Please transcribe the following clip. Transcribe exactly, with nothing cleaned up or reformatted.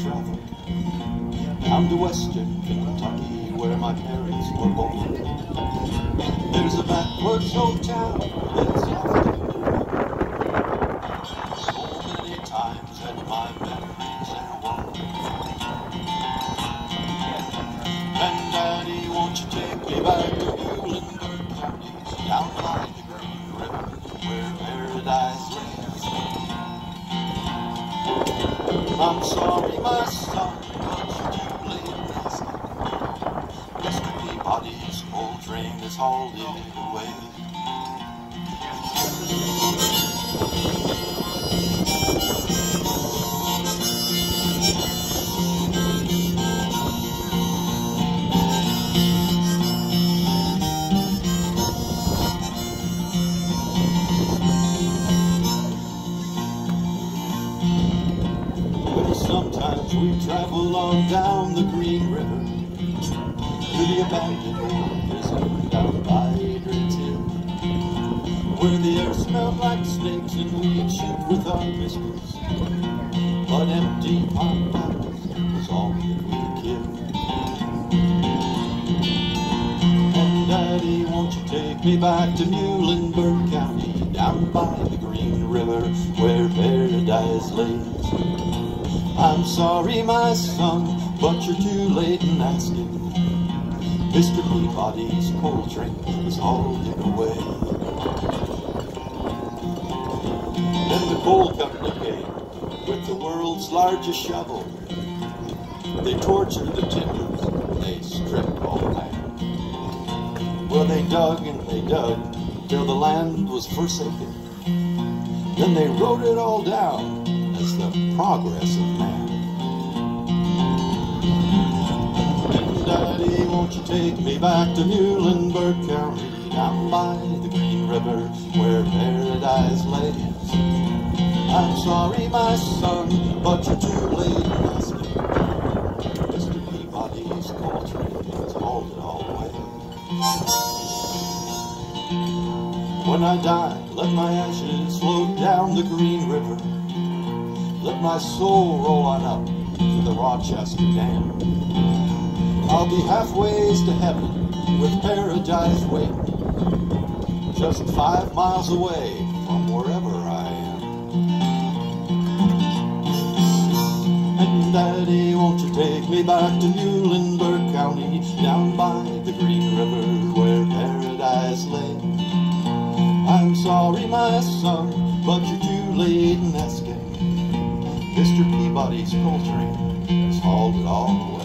travel down to western Kentucky, where my parents were born. There's a backwoods hotel that's often so many times that my memories are warm. And Daddy, won't you take me back to Muhlenberg County, down by the Green River, where paradise lays? I'm sorry, my son, but you're too late in asking. Mister Peabody's coal train is hauled it away. Sometimes we travel on down the Green River to the abandoned old prison down by Adrian's Hill, where the air smelled like snakes and we'd shoot with our pistols, but empty pine bottles was all that we killed. And Daddy, won't you take me back to Muhlenberg County, down by the Green River, where paradise lays? I'm sorry, my son, but you're too late in asking. Mister Peabody's coal train was hauled away. Then the coal company came with the world's largest shovel. They tortured the timbers, they stripped all the land. Well, they dug and they dug till the land was forsaken. Then they wrote it all down as the progress of man. And Daddy, won't you take me back to Muhlenberg County, down by the Green River, where paradise lays? I'm sorry, my son, but you're too late in asking. Mister Peabody's coal train has hauled it all away. When I die, let my ashes float down the Green River. Let my soul roll on up to the Rochester Dam. I'll be halfway to heaven with paradise waiting, just five miles away from wherever I am. And Daddy, won't you take me back to Muhlenberg County, down by the Green River, where paradise lays? I'm sorry, my son, but you're too late in asking. Mister Peabody's coal train has hauled it all away.